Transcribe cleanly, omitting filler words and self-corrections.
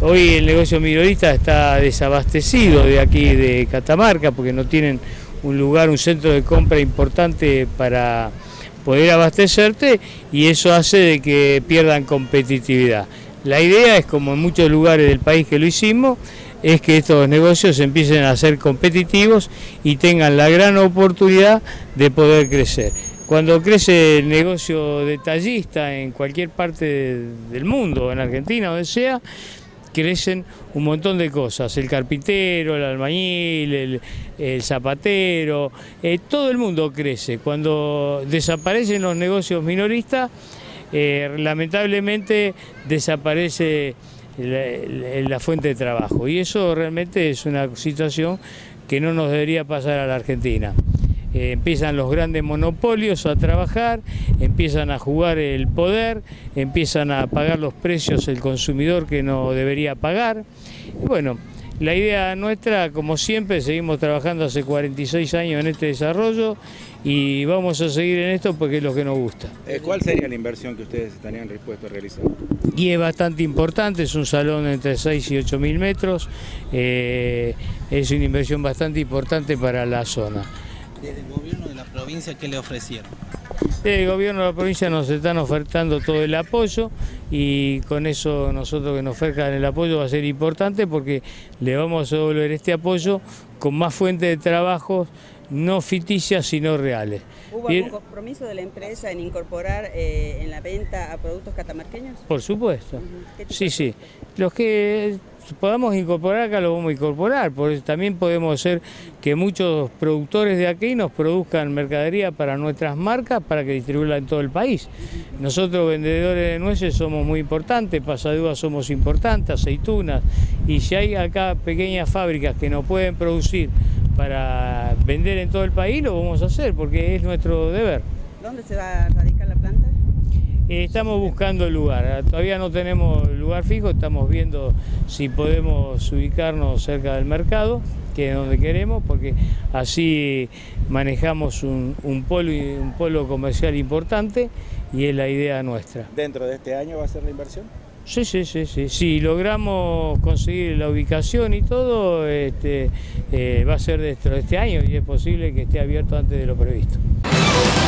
Hoy el negocio minorista está desabastecido de aquí de Catamarca porque no tienen un lugar, un centro de compra importante para poder abastecerte y eso hace de que pierdan competitividad. La idea es, como en muchos lugares del país que lo hicimos, es que estos negocios empiecen a ser competitivos y tengan la gran oportunidad de poder crecer. Cuando crece el negocio detallista en cualquier parte del mundo, en Argentina, donde sea, crecen un montón de cosas, el carpintero, el albañil, el zapatero, todo el mundo crece. Cuando desaparecen los negocios minoristas, lamentablemente desaparece la fuente de trabajo y eso realmente es una situación que no nos debería pasar a la Argentina. Empiezan los grandes monopolios a trabajar, empiezan a jugar el poder, empiezan a pagar los precios el consumidor que no debería pagar. Y bueno, la idea nuestra, como siempre, seguimos trabajando hace 46 años en este desarrollo y vamos a seguir en esto porque es lo que nos gusta. ¿Cuál sería la inversión que ustedes estarían dispuestos a realizar? Y es bastante importante, es un salón entre 6 y 8 mil metros, es una inversión bastante importante para la zona. Desde el gobierno de la provincia, ¿qué le ofrecieron? El gobierno de la provincia nos están ofertando todo el apoyo y con eso nosotros que nos ofrezcan el apoyo va a ser importante porque le vamos a devolver este apoyo con más fuentes de trabajo, no ficticias sino reales. ¿Hubo algún compromiso de la empresa en incorporar en la venta a productos catamarqueños? Por supuesto, sí. Los que podamos incorporar acá lo vamos a incorporar, porque también podemos hacer que muchos productores de aquí nos produzcan mercadería para nuestras marcas para que distribuirla en todo el país. Nosotros vendedores de nueces somos muy importantes, pasadúas somos importantes, aceitunas, y si hay acá pequeñas fábricas que nos pueden producir para vender en todo el país, lo vamos a hacer porque es nuestro deber. ¿Dónde se va a radicar la planta? Estamos buscando el lugar, todavía no tenemos lugar fijo, estamos viendo si podemos ubicarnos cerca del mercado, que es donde queremos, porque así manejamos un polo comercial importante y es la idea nuestra. ¿Dentro de este año va a ser la inversión? Sí. Si logramos conseguir la ubicación y todo, va a ser dentro de este año y es posible que esté abierto antes de lo previsto.